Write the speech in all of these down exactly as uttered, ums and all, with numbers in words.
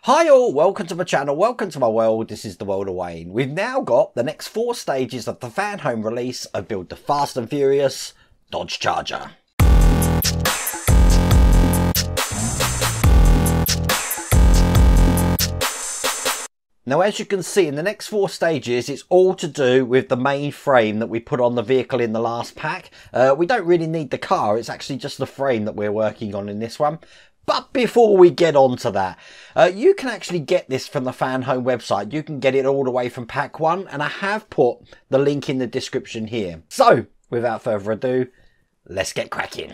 Hi all, welcome to my channel, welcome to my world. This is the world of Wayne. We've now got the next four stages of the Fanhome release of Build the Fast and Furious Dodge Charger. Now, as you can see in the next four stages, it's all to do with the main frame that we put on the vehicle in the last pack. Uh, we don't really need the car, it's actually just the frame that we're working on in this one. But before we get on to that, uh, you can actually get this from the Fanhome website. You can get it all the way from pack one, and I have put the link in the description here. So, without further ado, let's get cracking.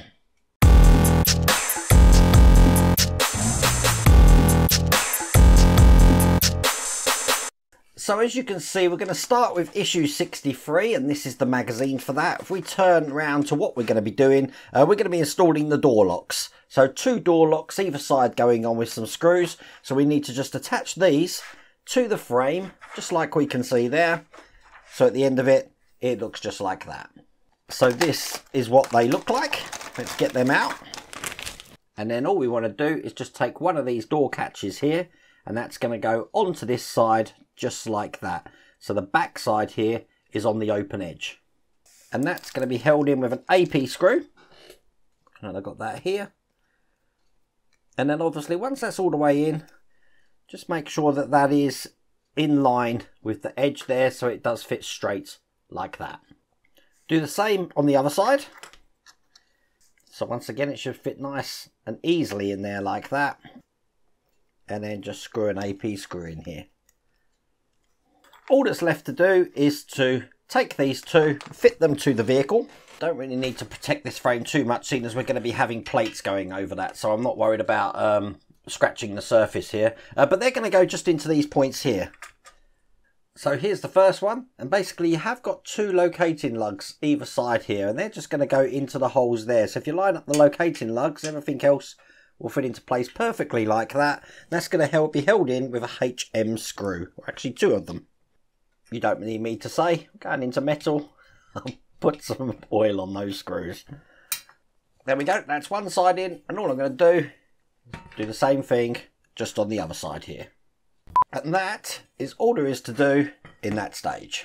So as you can see, we're going to start with issue sixty-three, and this is the magazine for that. If we turn around to what we're going to be doing, uh, we're going to be installing the door locks. So two door locks either side going on with some screws. So we need to just attach these to the frame, just like we can see there. So at the end of it, it looks just like that. So this is what they look like. Let's get them out. And then all we want to do is just take one of these door catches here, and that's going to go onto this side just like that. So the back side here is on the open edge, and that's going to be held in with an A P screw, and I've got that here. And then obviously once that's all the way in, just make sure that that is in line with the edge there, so it does fit straight like that. Do the same on the other side. So once again, it should fit nice and easily in there like that. And then just screw an A P screw in here. All that's left to do is to take these two, fit them to the vehicle. Don't really need to protect this frame too much, seeing as we're going to be having plates going over that, so I'm not worried about um, scratching the surface here. Uh, but they're going to go just into these points here. So here's the first one, and basically you have got two locating lugs either side here, and they're just going to go into the holes there. So if you line up the locating lugs, everything else will fit into place perfectly like that. That's going to help be held in with a H M screw, or actually two of them. You don't need me to say, going into metal, I'll put some oil on those screws. There we go, that's one side in, and all I'm going to do, do the same thing just on the other side here. And that is all there is to do in that stage.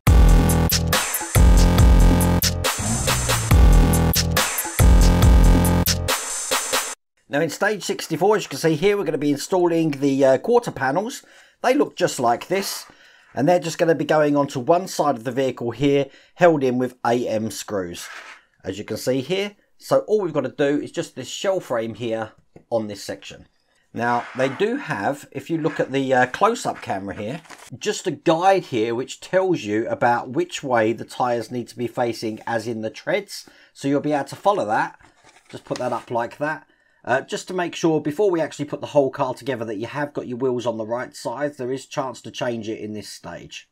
Now in stage sixty-four, as you can see here, we're going to be installing the uh, quarter panels. They look just like this, and they're just going to be going onto one side of the vehicle here, held in with A M screws, as you can see here. So all we've got to do is just this shell frame here on this section. Now they do have, if you look at the uh, close-up camera here, just a guide here which tells you about which way the tyres need to be facing, as in the treads. So you'll be able to follow that. Just put that up like that. Uh, just to make sure before we actually put the whole car together that you have got your wheels on the right side. There is chance to change it in this stage.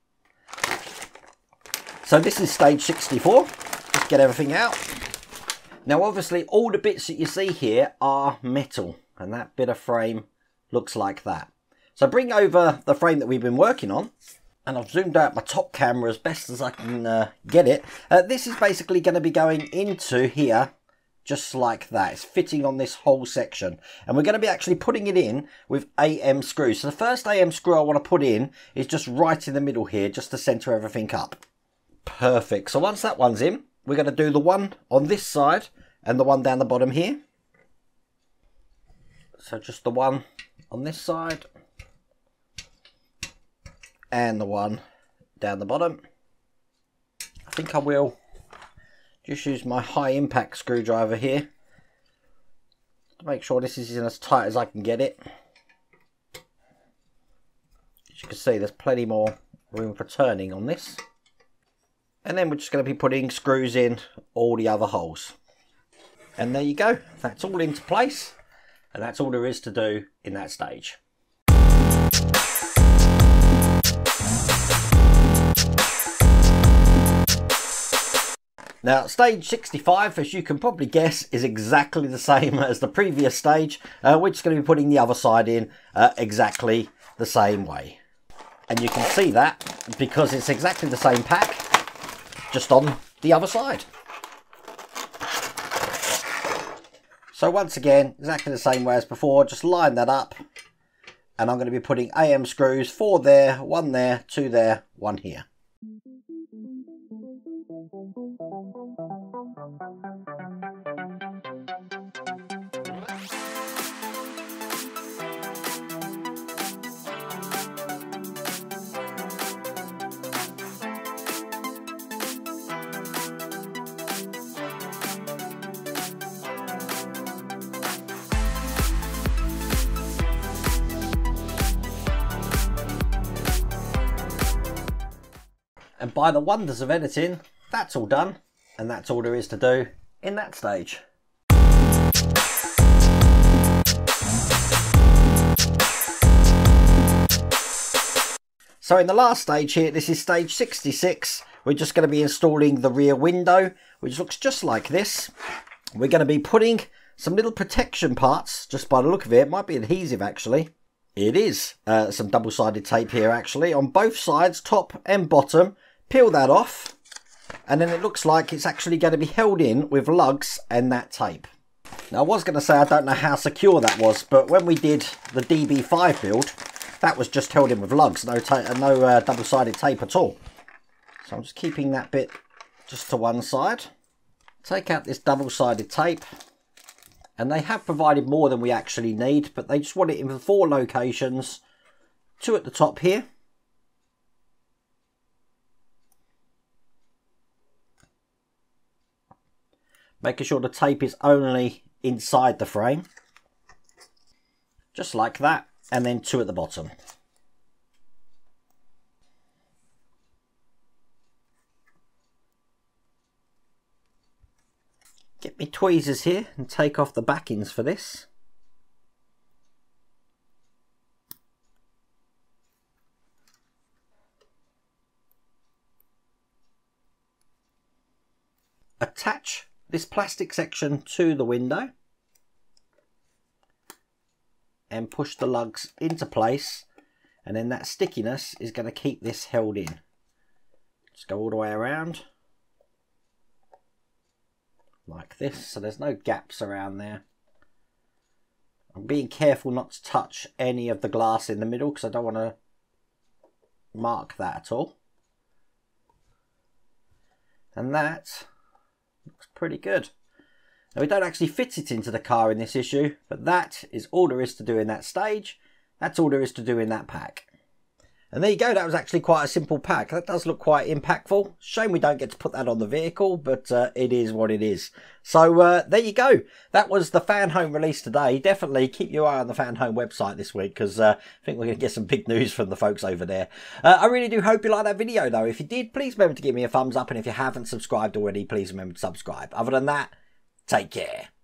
So this is stage sixty-four. Just get everything out. Now obviously all the bits that you see here are metal, and that bit of frame looks like that. So bring over the frame that we've been working on, and I've zoomed out my top camera as best as I can uh, get it. Uh, this is basically going to be going into here just like that. It's fitting on this whole section, and we're going to be actually putting it in with A M screws. So the first A M screw I want to put in is just right in the middle here, just to center everything up. Perfect. So once that one's in, we're going to do the one on this side and the one down the bottom here. So just the one on this side and the one down the bottom. I think I will just use my high impact screwdriver here to make sure this is in as tight as I can get it. As you can see, there's plenty more room for turning on this. And then we're just going to be putting screws in all the other holes. And there you go. That's all into place. And that's all there is to do in that stage. Now, stage sixty-five, as you can probably guess, is exactly the same as the previous stage. Uh, we're just going to be putting the other side in uh, exactly the same way. And you can see that because it's exactly the same pack, just on the other side. So once again, exactly the same way as before, just line that up And I'm going to be putting A M screws, four there, one there, two there, one here. And by the wonders of editing, that's all done, and that's all there is to do in that stage. So in the last stage here, this is stage sixty-six, we're just going to be installing the rear window, which looks just like this. We're going to be putting some little protection parts, just by the look of it, it might be adhesive actually. It is uh, some double-sided tape here actually, on both sides, top and bottom. Peel that off, and then it looks like it's actually going to be held in with lugs and that tape. Now I was going to say I don't know how secure that was, but when we did the D B five build, that was just held in with lugs, no, no uh, double-sided tape at all. So I'm just keeping that bit just to one side. Take out this double-sided tape, and they have provided more than we actually need, but they just want it in four locations, two at the top here. Making sure the tape is only inside the frame. Just like that. And then two at the bottom. Get me tweezers here and take off the backings for this. Attach this plastic section to the window and push the lugs into place, and then that stickiness is going to keep this held in. Just go all the way around like this, so there's no gaps around there. I'm being careful not to touch any of the glass in the middle because I don't want to mark that at all. And that looks pretty good. Now we don't actually fit it into the car in this issue, but that is all there is to do in that stage. That's all there is to do in that pack. And there you go, that was actually quite a simple pack. That does look quite impactful. Shame we don't get to put that on the vehicle, but uh, it is what it is. So uh, there you go. That was the Fanhome release today. Definitely keep your eye on the Fanhome website this week, because uh, I think we're going to get some big news from the folks over there. Uh, I really do hope you liked that video though. If you did, please remember to give me a thumbs up, and if you haven't subscribed already, please remember to subscribe. Other than that, take care.